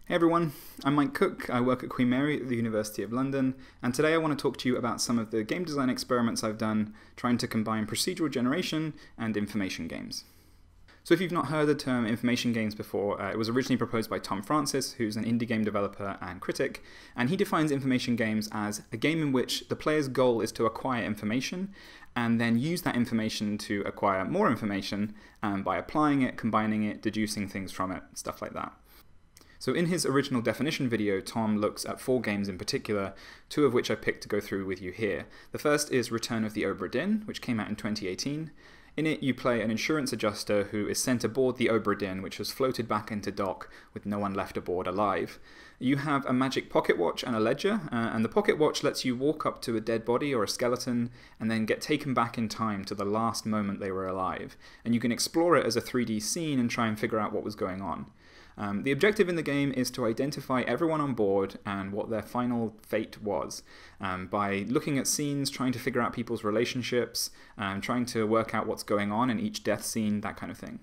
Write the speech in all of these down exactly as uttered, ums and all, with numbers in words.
Hey everyone, I'm Mike Cook. I work at Queen Mary at the University of London, and today I want to talk to you about some of the game design experiments I've done trying to combine procedural generation and information games. So if you've not heard the term information games before, uh, it was originally proposed by Tom Francis, who's an indie game developer and critic, and he defines information games as a game in which the player's goal is to acquire information and then use that information to acquire more information um, by applying it, combining it, deducing things from it, stuff like that. So in his original definition video, Tom looks at four games in particular, two of which I picked to go through with you here. The first is Return of the Obra Dinn, which came out in twenty eighteen. In it, you play an insurance adjuster who is sent aboard the Obra Dinn, which has floated back into dock with no one left aboard alive. You have a magic pocket watch and a ledger, uh, and the pocket watch lets you walk up to a dead body or a skeleton and then get taken back in time to the last moment they were alive. And you can explore it as a three D scene and try and figure out what was going on. Um, the objective in the game is to identify everyone on board and what their final fate was um, by looking at scenes, trying to figure out people's relationships, um, trying to work out what's going on in each death scene, that kind of thing.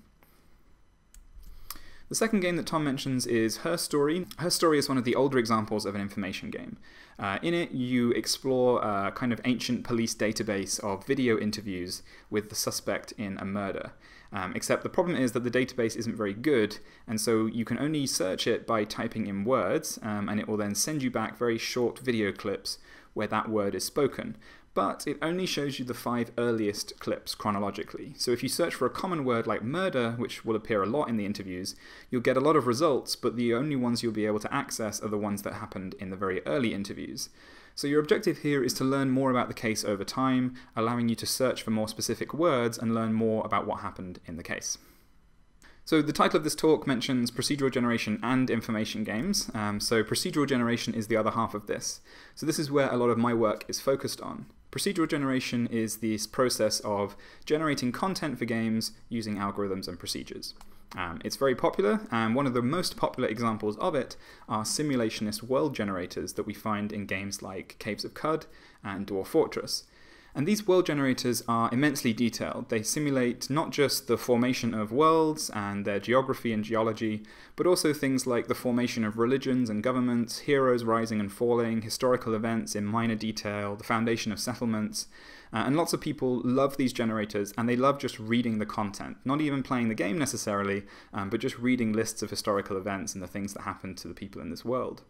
The second game that Tom mentions is Her Story. Her Story is one of the older examples of an information game. Uh, in it, you explore a kind of ancient police database of video interviews with the suspect in a murder. Um, except the problem is that the database isn't very good, and so you can only search it by typing in words, um, and it will then send you back very short video clips where that word is spoken. But it only shows you the five earliest clips chronologically. So if you search for a common word like murder, which will appear a lot in the interviews, you'll get a lot of results, but the only ones you'll be able to access are the ones that happened in the very early interviews. So your objective here is to learn more about the case over time, allowing you to search for more specific words and learn more about what happened in the case. So the title of this talk mentions procedural generation and information games, um, so procedural generation is the other half of this. So this is where a lot of my work is focused on. Procedural generation is this process of generating content for games using algorithms and procedures. Um, it's very popular, and one of the most popular examples of it are simulationist world generators that we find in games like Caves of Cud and Dwarf Fortress. And these world generators are immensely detailed. They simulate not just the formation of worlds and their geography and geology, but also things like the formation of religions and governments, heroes rising and falling, historical events in minor detail, the foundation of settlements. Uh, and lots of people love these generators, and they love just reading the content. Not even playing the game necessarily, um, but just reading lists of historical events and the things that happened to the people in this world.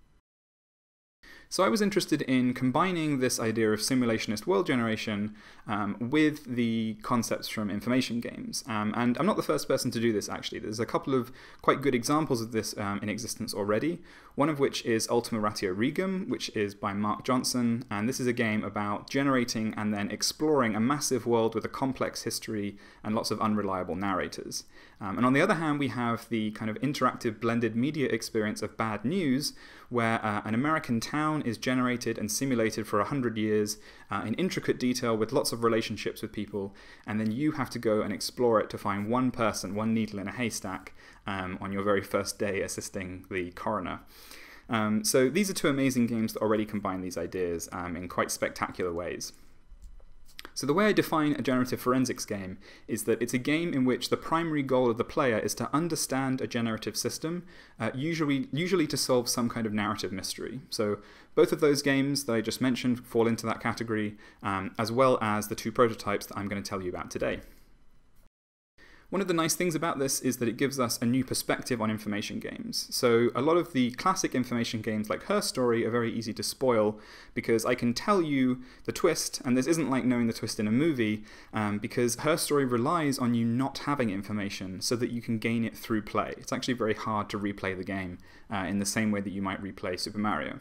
So I was interested in combining this idea of simulationist world generation um, with the concepts from information games. Um, and I'm not the first person to do this, actually. There's a couple of quite good examples of this um, in existence already, one of which is Ultima Ratio Regum, which is by Mark Johnson, and this is a game about generating and then exploring a massive world with a complex history and lots of unreliable narrators. Um, and on the other hand, we have the kind of interactive blended media experience of Bad News, where uh, an American town is generated and simulated for a hundred years uh, in intricate detail with lots of relationships with people, and then you have to go and explore it to find one person, one needle in a haystack um, on your very first day assisting the coroner. Um, so these are two amazing games that already combine these ideas um, in quite spectacular ways. So the way I define a generative forensics game is that it's a game in which the primary goal of the player is to understand a generative system, uh, usually, usually to solve some kind of narrative mystery. So both of those games that I just mentioned fall into that category, um, as well as the two prototypes that I'm going to tell you about today. One of the nice things about this is that it gives us a new perspective on information games. So a lot of the classic information games like Her Story are very easy to spoil because I can tell you the twist, and this isn't like knowing the twist in a movie, um, because Her Story relies on you not having information so that you can gain it through play. It's actually very hard to replay the game uh, in the same way that you might replay Super Mario.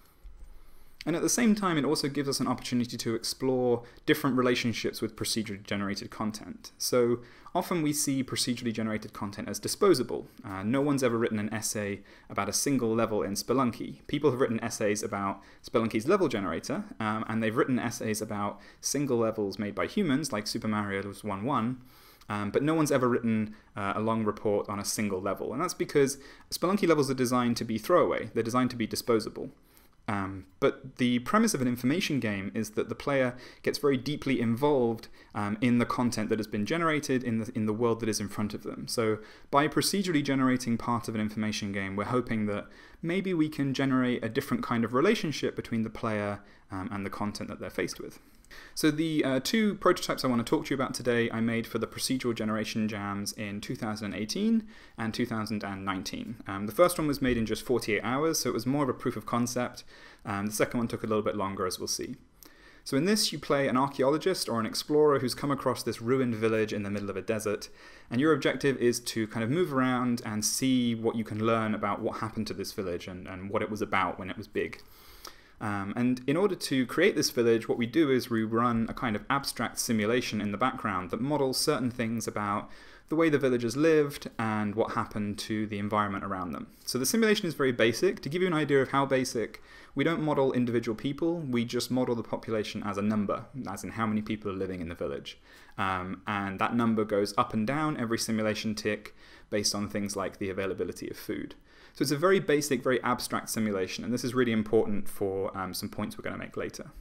And at the same time, it also gives us an opportunity to explore different relationships with procedurally generated content. So often we see procedurally generated content as disposable. Uh, no one's ever written an essay about a single level in Spelunky. People have written essays about Spelunky's level generator, um, and they've written essays about single levels made by humans, like Super Mario one one. Um, but no one's ever written uh, a long report on a single level. And that's because Spelunky levels are designed to be throwaway. They're designed to be disposable. Um, but the premise of an information game is that the player gets very deeply involved um, in the content that has been generated in the, in the world that is in front of them. So by procedurally generating part of an information game, we're hoping that maybe we can generate a different kind of relationship between the player um, and the content that they're faced with. So the uh, two prototypes I want to talk to you about today I made for the Procedural Generation jams in two thousand eighteen and two thousand nineteen. Um, the first one was made in just forty-eight hours, so it was more of a proof of concept. Um, the second one took a little bit longer, as we'll see. So in this, you play an archaeologist or an explorer who's come across this ruined village in the middle of a desert, and your objective is to kind of move around and see what you can learn about what happened to this village and, and what it was about when it was big. Um, and in order to create this village, what we do is we run a kind of abstract simulation in the background that models certain things about the way the villagers lived and what happened to the environment around them. So the simulation is very basic. To give you an idea of how basic, we don't model individual people, we just model the population as a number, as in how many people are living in the village. Um, and that number goes up and down every simulation tick based on things like the availability of food. So it's a very basic, very abstract simulation, and this is really important for um, some points we're going to make later.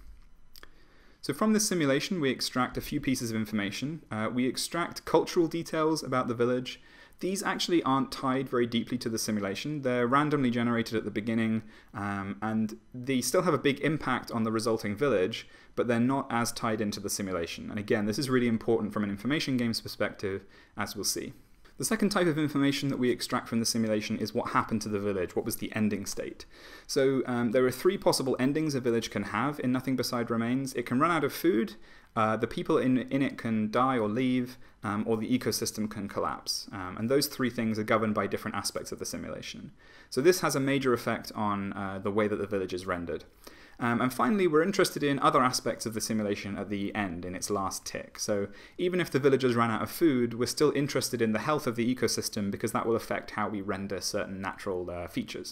So from this simulation, we extract a few pieces of information. Uh, we extract cultural details about the village. These actually aren't tied very deeply to the simulation. They're randomly generated at the beginning, um, and they still have a big impact on the resulting village, but they're not as tied into the simulation. And again, this is really important from an information games perspective, as we'll see. The second type of information that we extract from the simulation is what happened to the village, what was the ending state. So um, there are three possible endings a village can have in Nothing Beside Remains. It can run out of food, uh, the people in, in it can die or leave, um, or the ecosystem can collapse. Um, and those three things are governed by different aspects of the simulation. So this has a major effect on uh, the way that the village is rendered. Um, and finally, we're interested in other aspects of the simulation at the end, in its last tick. So even if the villagers ran out of food, we're still interested in the health of the ecosystem because that will affect how we render certain natural uh, features.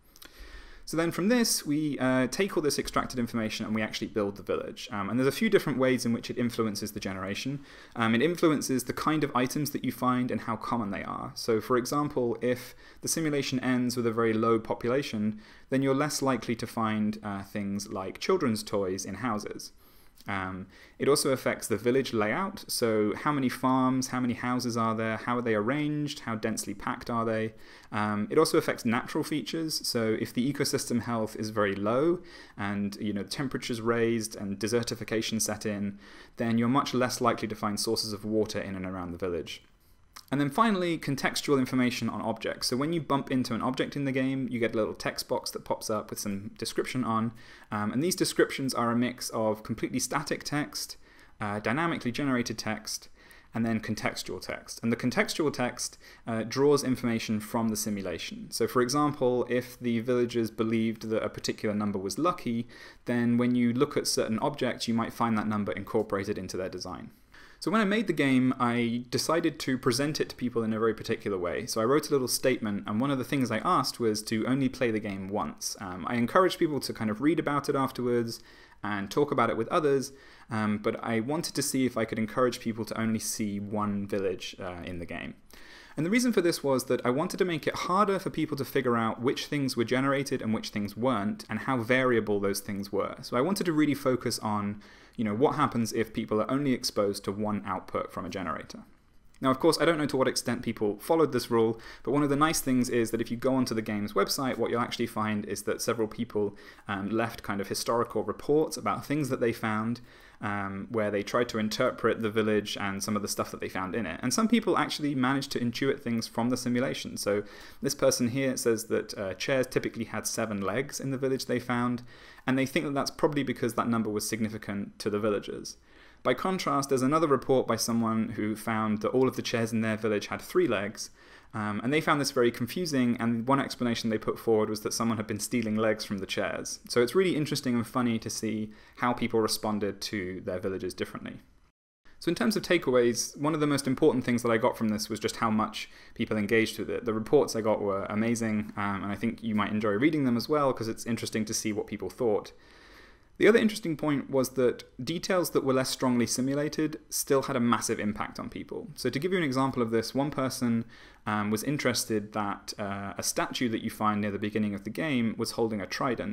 So then from this, we uh, take all this extracted information and we actually build the village. Um, and there's a few different ways in which it influences the generation. Um, it influences the kind of items that you find and how common they are. So for example, if the simulation ends with a very low population, then you're less likely to find uh, things like children's toys in houses. Um, it also affects the village layout, so how many farms, how many houses are there, how are they arranged, how densely packed are they. Um, it also affects natural features, so if the ecosystem health is very low and you know temperatures raised and desertification set in, then you're much less likely to find sources of water in and around the village. And then finally, contextual information on objects. So when you bump into an object in the game, you get a little text box that pops up with some description on. Um, and these descriptions are a mix of completely static text, uh, dynamically generated text, and then contextual text. And the contextual text uh, draws information from the simulation. So for example, if the villagers believed that a particular number was lucky, then when you look at certain objects, you might find that number incorporated into their design. So when I made the game, I decided to present it to people in a very particular way. So I wrote a little statement, and one of the things I asked was to only play the game once. Um, I encouraged people to kind of read about it afterwards and talk about it with others, um, but I wanted to see if I could encourage people to only see one village uh, in the game. And the reason for this was that I wanted to make it harder for people to figure out which things were generated and which things weren't, and how variable those things were. So I wanted to really focus on, you know, what happens if people are only exposed to one output from a generator. Now, of course, I don't know to what extent people followed this rule, but one of the nice things is that if you go onto the game's website, what you'll actually find is that several people um, left kind of historical reports about things that they found, um, where they tried to interpret the village and some of the stuff that they found in it. And some people actually managed to intuit things from the simulation. So this person here says that uh, chairs typically had seven legs in the village they found, and they think that that's probably because that number was significant to the villagers. By contrast, there's another report by someone who found that all of the chairs in their village had three legs, um, and they found this very confusing, and one explanation they put forward was that someone had been stealing legs from the chairs. So it's really interesting and funny to see how people responded to their villages differently. So in terms of takeaways, one of the most important things that I got from this was just how much people engaged with it. The reports I got were amazing, um, and I think you might enjoy reading them as well, because it's interesting to see what people thought. The other interesting point was that details that were less strongly simulated still had a massive impact on people. So to give you an example of this, one person um, was interested that uh, a statue that you find near the beginning of the game was holding a trident.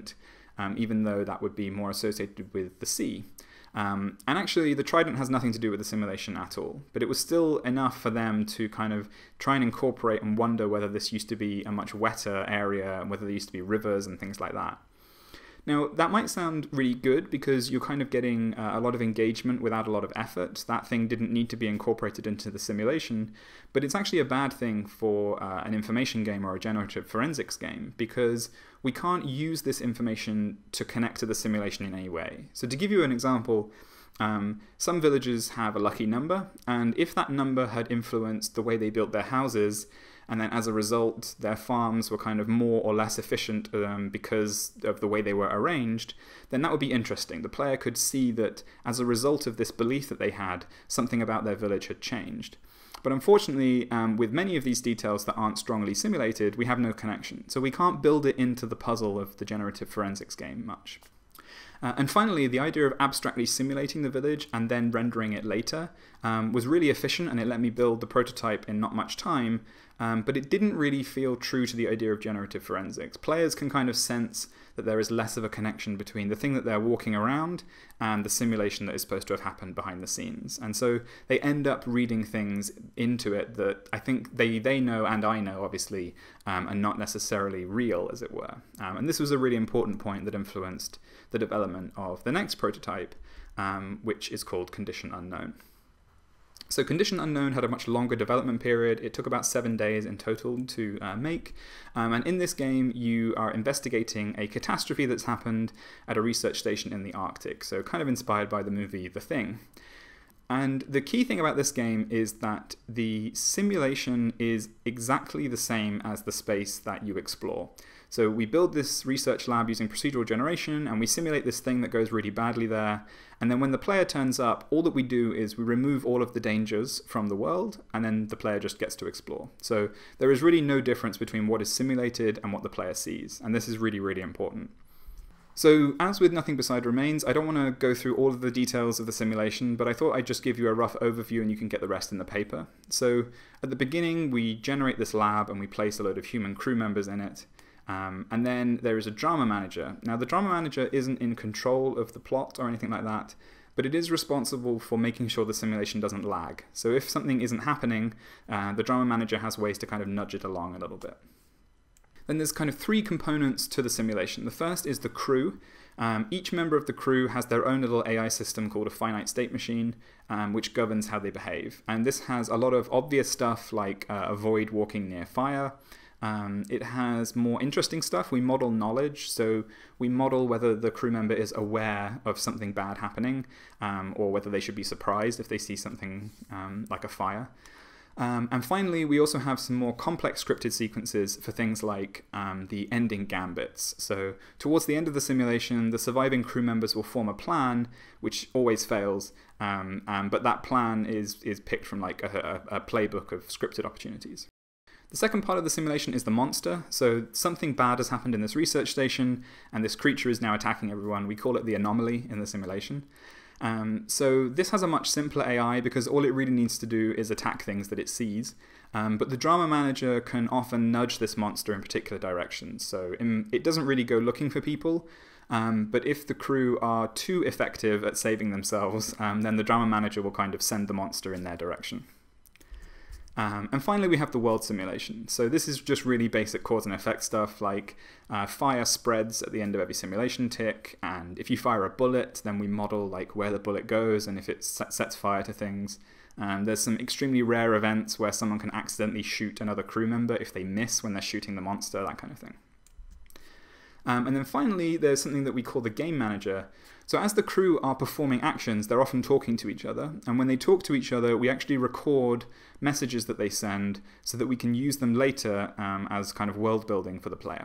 um, even though that would be more associated with the sea. Um, and actually, the trident has nothing to do with the simulation at all, but it was still enough for them to kind of try and incorporate and wonder whether this used to be a much wetter area, and whether there used to be rivers and things like that. Now, that might sound really good because you're kind of getting uh, a lot of engagement without a lot of effort. That thing didn't need to be incorporated into the simulation, but it's actually a bad thing for uh, an information game or a generative forensics game because we can't use this information to connect to the simulation in any way. So to give you an example, um, some villagers have a lucky number, and if that number had influenced the way they built their houses, and then as a result their farms were kind of more or less efficient um, because of the way they were arranged, then that would be interesting. The player could see that as a result of this belief that they had, something about their village had changed. But unfortunately, um, with many of these details that aren't strongly simulated, we have no connection. So we can't build it into the puzzle of the generative forensics game much. Uh, and finally, the idea of abstractly simulating the village and then rendering it later um, was really efficient, and it let me build the prototype in not much time, um, but it didn't really feel true to the idea of generative forensics. Players can kind of sense that there is less of a connection between the thing that they're walking around and the simulation that is supposed to have happened behind the scenes. And so they end up reading things into it that I think they, they know, and I know, obviously, um, are not necessarily real, as it were. Um, and this was a really important point that influenced the development of the next prototype, um, which is called Condition Unknown. So Condition Unknown had a much longer development period. It took about seven days in total to uh, make. Um, and in this game, you are investigating a catastrophe that's happened at a research station in the Arctic. So kind of inspired by the movie The Thing. And the key thing about this game is that the simulation is exactly the same as the space that you explore. So we build this research lab using procedural generation, and we simulate this thing that goes really badly there. And then when the player turns up, all that we do is we remove all of the dangers from the world, and then the player just gets to explore. So there is really no difference between what is simulated and what the player sees. And this is really, really important. So as with Nothing Beside Remains, I don't want to go through all of the details of the simulation, but I thought I'd just give you a rough overview and you can get the rest in the paper. So at the beginning, we generate this lab and we place a load of human crew members in it. Um, and then there is a drama manager. Now the drama manager isn't in control of the plot or anything like that, but it is responsible for making sure the simulation doesn't lag. So if something isn't happening, uh, the drama manager has ways to kind of nudge it along a little bit. Then there's kind of three components to the simulation. The first is the crew. Um, each member of the crew has their own little A I system called a finite state machine, um, which governs how they behave. And this has a lot of obvious stuff like uh, avoid walking near fire. Um, it has more interesting stuff. We model knowledge, so we model whether the crew member is aware of something bad happening, um, or whether they should be surprised if they see something um, like a fire. Um, and finally, we also have some more complex scripted sequences for things like um, the ending gambits. So towards the end of the simulation, the surviving crew members will form a plan, which always fails, um, um, but that plan is, is picked from like a, a, a playbook of scripted opportunities. The second part of the simulation is the monster. So something bad has happened in this research station, and this creature is now attacking everyone. We call it the anomaly in the simulation. Um, so this has a much simpler A I because all it really needs to do is attack things that it sees. Um, but the drama manager can often nudge this monster in particular directions. So in, it doesn't really go looking for people. Um, but if the crew are too effective at saving themselves, um, then the drama manager will kind of send the monster in their direction. Um, and finally, we have the world simulation. So this is just really basic cause and effect stuff, like uh, fire spreads at the end of every simulation tick, and if you fire a bullet, then we model like where the bullet goes and if it sets fire to things. Um, there's some extremely rare events where someone can accidentally shoot another crew member if they miss when they're shooting the monster, that kind of thing. Um, and then finally, there's something that we call the game manager. So as the crew are performing actions, they're often talking to each other. And when they talk to each other, we actually record messages that they send so that we can use them later um, as kind of world building for the player.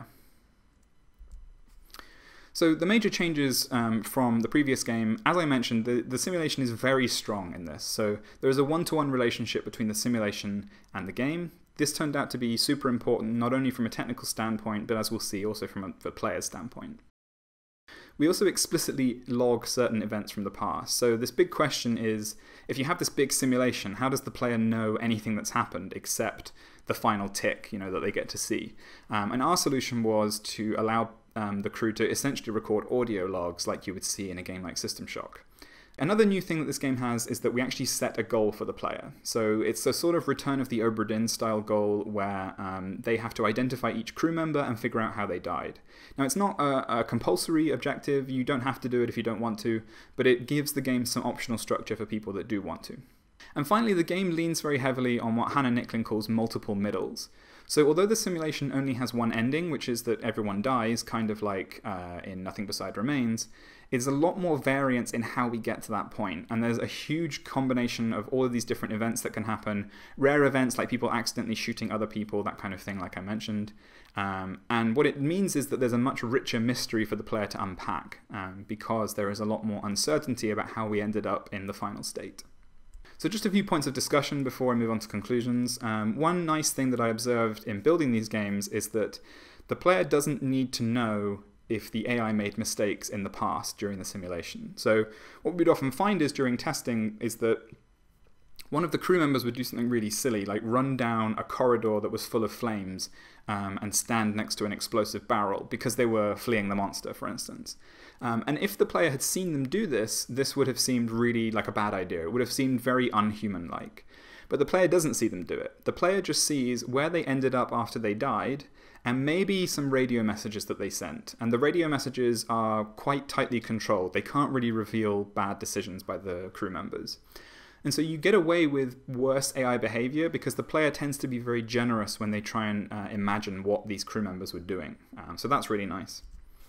So the major changes um, from the previous game, as I mentioned, the, the simulation is very strong in this. So there is a one-to-one relationship between the simulation and the game. This turned out to be super important, not only from a technical standpoint, but as we'll see, also from a, a player's standpoint. We also explicitly log certain events from the past. So this big question is, if you have this big simulation, how does the player know anything that's happened except the final tick, you know, that they get to see? Um, and our solution was to allow um, the crew to essentially record audio logs like you would see in a game like System Shock. Another new thing that this game has is that we actually set a goal for the player. So it's a sort of Return of the Obra Dinn style goal where um, they have to identify each crew member and figure out how they died. Now it's not a, a compulsory objective, you don't have to do it if you don't want to, but it gives the game some optional structure for people that do want to. And finally, the game leans very heavily on what Hannah Nicklin calls multiple middles. So although the simulation only has one ending, which is that everyone dies, kind of like uh, in Nothing Beside Remains, there's a lot more variance in how we get to that point. And there's a huge combination of all of these different events that can happen. Rare events like people accidentally shooting other people, that kind of thing, like I mentioned. Um, and what it means is that there's a much richer mystery for the player to unpack, um, because there is a lot more uncertainty about how we ended up in the final state. So just a few points of discussion before I move on to conclusions. Um, one nice thing that I observed in building these games is that the player doesn't need to know if the A I made mistakes in the past during the simulation. So what we'd often find is during testing is that one of the crew members would do something really silly, like run down a corridor that was full of flames um, and stand next to an explosive barrel because they were fleeing the monster, for instance. Um, and if the player had seen them do this, this would have seemed really like a bad idea. It would have seemed very unhuman-like. But the player doesn't see them do it. The player just sees where they ended up after they died, and maybe some radio messages that they sent. And the radio messages are quite tightly controlled. They can't really reveal bad decisions by the crew members. And so you get away with worse A I behavior because the player tends to be very generous when they try and uh, imagine what these crew members were doing. Um, so that's really nice.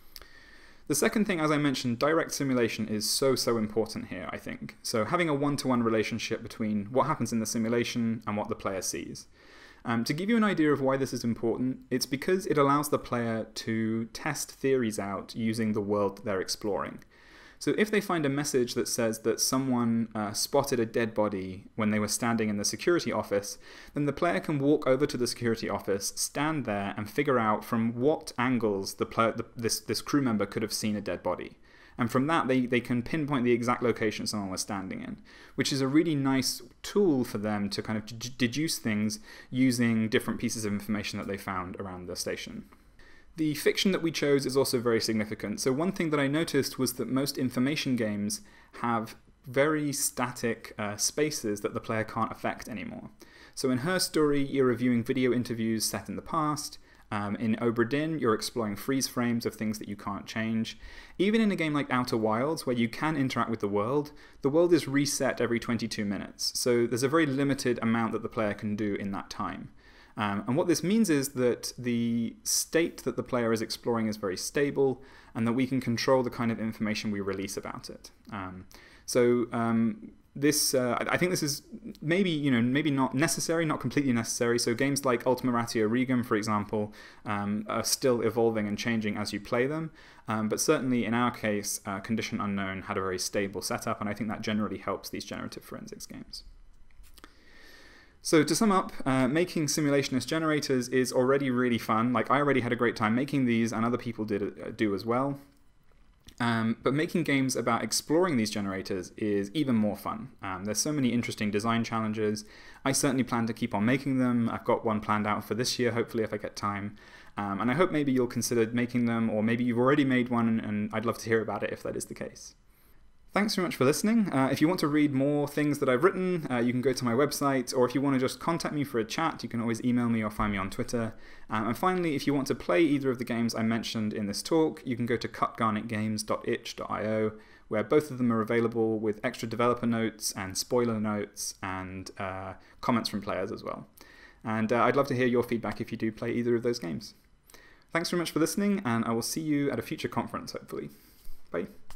The second thing, as I mentioned, direct simulation is so, so important here, I think. So having a one-to-one relationship between what happens in the simulation and what the player sees. Um, to give you an idea of why this is important, it's because it allows the player to test theories out using the world that they're exploring. So if they find a message that says that someone uh, spotted a dead body when they were standing in the security office, then the player can walk over to the security office, stand there, and figure out from what angles the player, the, this, this crew member could have seen a dead body. And from that, they, they can pinpoint the exact location someone was standing in, which is a really nice tool for them to kind of deduce things using different pieces of information that they found around the station. The fiction that we chose is also very significant. So one thing that I noticed was that most information games have very static uh, spaces that the player can't affect anymore. So in Her Story, you're reviewing video interviews set in the past. Um, in Obra Dinn, you're exploring freeze frames of things that you can't change. Even in a game like Outer Wilds, where you can interact with the world, the world is reset every twenty-two minutes. So there's a very limited amount that the player can do in that time. Um, and what this means is that the state that the player is exploring is very stable, and that we can control the kind of information we release about it. Um, so um, this, uh, I think this is maybe, you know, maybe not necessary, not completely necessary. So games like Ultima Ratio Regum, for example, um, are still evolving and changing as you play them. Um, but certainly in our case, uh, Condition Unknown had a very stable setup, and I think that generally helps these generative forensics games. So to sum up, uh, making simulationist generators is already really fun. Like, I already had a great time making these, and other people did uh, do as well. Um, but making games about exploring these generators is even more fun. Um, there's so many interesting design challenges. I certainly plan to keep on making them. I've got one planned out for this year, hopefully, if I get time. Um, and I hope maybe you'll consider making them, or maybe you've already made one, and I'd love to hear about it if that is the case. Thanks very much for listening. Uh, if you want to read more things that I've written, uh, you can go to my website, or if you want to just contact me for a chat, you can always email me or find me on Twitter. Um, and finally, if you want to play either of the games I mentioned in this talk, you can go to cut garnet games dot itch dot i o, where both of them are available with extra developer notes and spoiler notes and uh, comments from players as well. And uh, I'd love to hear your feedback if you do play either of those games. Thanks very much for listening, and I will see you at a future conference, hopefully. Bye.